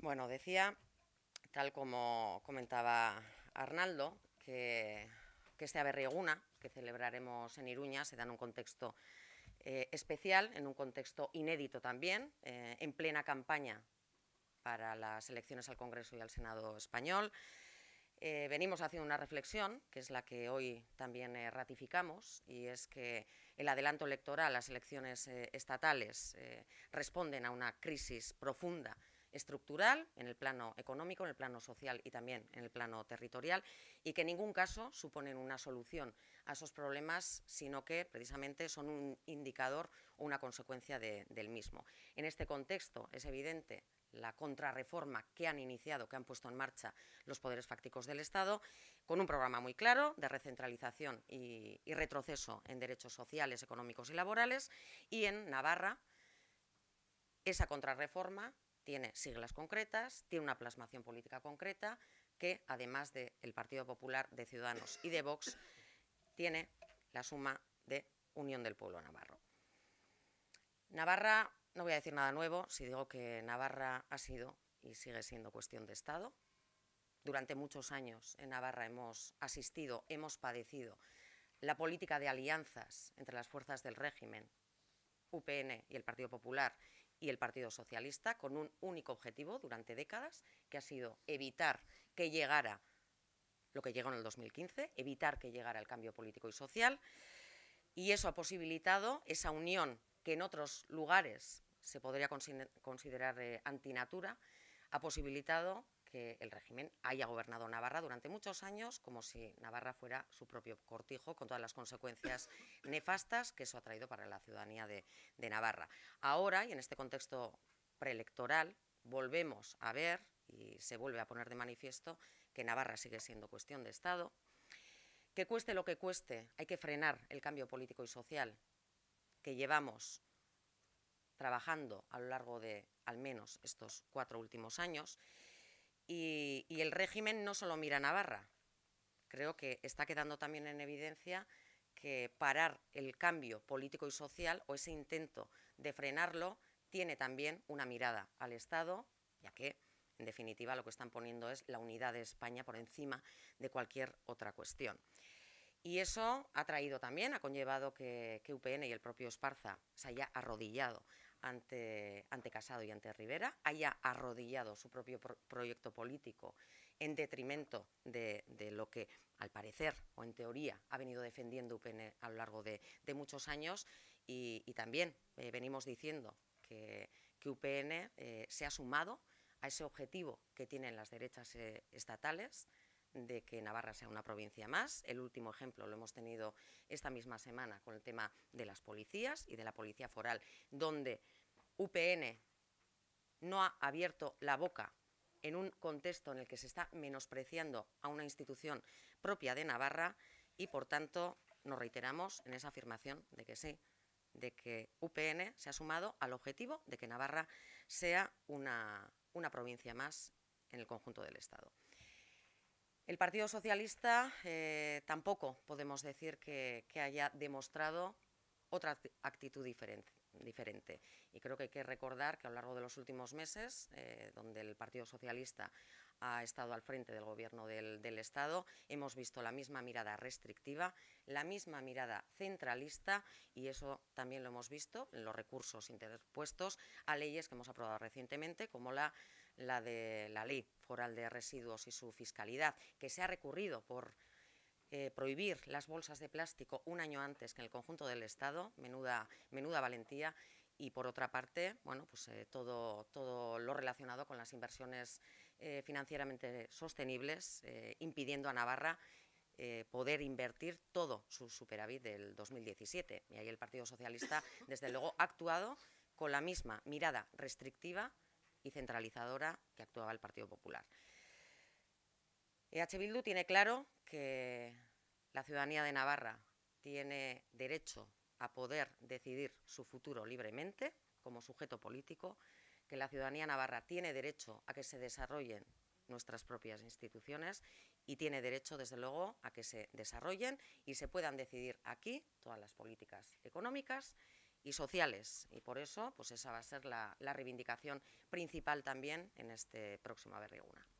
Bueno, decía, tal como comentaba Arnaldo, que este Aberri-Eguna que celebraremos en Iruña se da en un contexto especial, en un contexto inédito también, en plena campaña para las elecciones al Congreso y al Senado español. Venimos haciendo una reflexión, que es la que hoy también ratificamos, y es que el adelanto electoral, las elecciones estatales, responden a una crisis profunda estructural en el plano económico, en el plano social y también en el plano territorial, y que en ningún caso suponen una solución a esos problemas, sino que precisamente son un indicador o una consecuencia del mismo. En este contexto es evidente la contrarreforma que han iniciado, que han puesto en marcha los poderes fácticos del Estado, con un programa muy claro de recentralización y retroceso en derechos sociales, económicos y laborales. Y en Navarra, esa contrarreforma tiene siglas concretas, tiene una plasmación política concreta, que además del Partido Popular, de Ciudadanos y de Vox, tiene la suma de Unión del Pueblo Navarro. Navarra, no voy a decir nada nuevo si digo que Navarra ha sido y sigue siendo cuestión de Estado. Durante muchos años en Navarra hemos asistido, hemos padecido la política de alianzas entre las fuerzas del régimen, UPN y el Partido Popular y el Partido Socialista, con un único objetivo durante décadas, que ha sido evitar que llegara lo que llegó en el 2015, evitar que llegara el cambio político y social, y eso ha posibilitado esa unión que en otros lugares se podría considerar antinatura, ha posibilitado que el régimen haya gobernado Navarra durante muchos años como si Navarra fuera su propio cortijo, con todas las consecuencias nefastas que eso ha traído para la ciudadanía de Navarra. Ahora, y en este contexto preelectoral, volvemos a ver y se vuelve a poner de manifiesto que Navarra sigue siendo cuestión de Estado, que cueste lo que cueste, hay que frenar el cambio político y social que llevamos trabajando a lo largo de al menos estos 4 últimos años, y el régimen no solo mira a Navarra. Creo que está quedando también en evidencia que parar el cambio político y social, o ese intento de frenarlo, tiene también una mirada al Estado, ya que, en definitiva, lo que están poniendo es la unidad de España por encima de cualquier otra cuestión. Y eso ha traído también, ha conllevado que UPN y el propio Esparza se haya arrodillado ante Casado y ante Rivera, haya arrodillado su propio proyecto político en detrimento de lo que, al parecer, o en teoría, ha venido defendiendo UPN a lo largo de muchos años. Y también venimos diciendo que UPN se ha sumado a ese objetivo que tienen las derechas estatales de que Navarra sea una provincia más. El último ejemplo lo hemos tenido esta misma semana con el tema de las policías y de la policía foral, donde UPN no ha abierto la boca en un contexto en el que se está menospreciando a una institución propia de Navarra, y por tanto nos reiteramos en esa afirmación de que sí, de que UPN se ha sumado al objetivo de que Navarra sea una provincia más en el conjunto del Estado. El Partido Socialista tampoco podemos decir que haya demostrado otra actitud diferente. Y creo que hay que recordar que a lo largo de los últimos meses, donde el Partido Socialista ha estado al frente del Gobierno del Estado, hemos visto la misma mirada restrictiva, la misma mirada centralista, y eso también lo hemos visto en los recursos interpuestos a leyes que hemos aprobado recientemente, como la de la Ley Foral de Residuos y su fiscalidad, que se ha recurrido por prohibir las bolsas de plástico un año antes que en el conjunto del Estado. Menuda valentía. Y por otra parte, bueno, pues todo lo relacionado con las inversiones financieramente sostenibles, impidiendo a Navarra poder invertir todo su superávit del 2017. Y ahí el Partido Socialista, desde luego, ha actuado con la misma mirada restrictiva y centralizadora que actuaba el Partido Popular. EH Bildu tiene claro que la ciudadanía de Navarra tiene derecho a poder decidir su futuro libremente como sujeto político, que la ciudadanía navarra tiene derecho a que se desarrollen nuestras propias instituciones y tiene derecho, desde luego, a que se desarrollen y se puedan decidir aquí todas las políticas económicas y sociales. Y por eso, pues esa va a ser la reivindicación principal también en este próximo Aberri Eguna.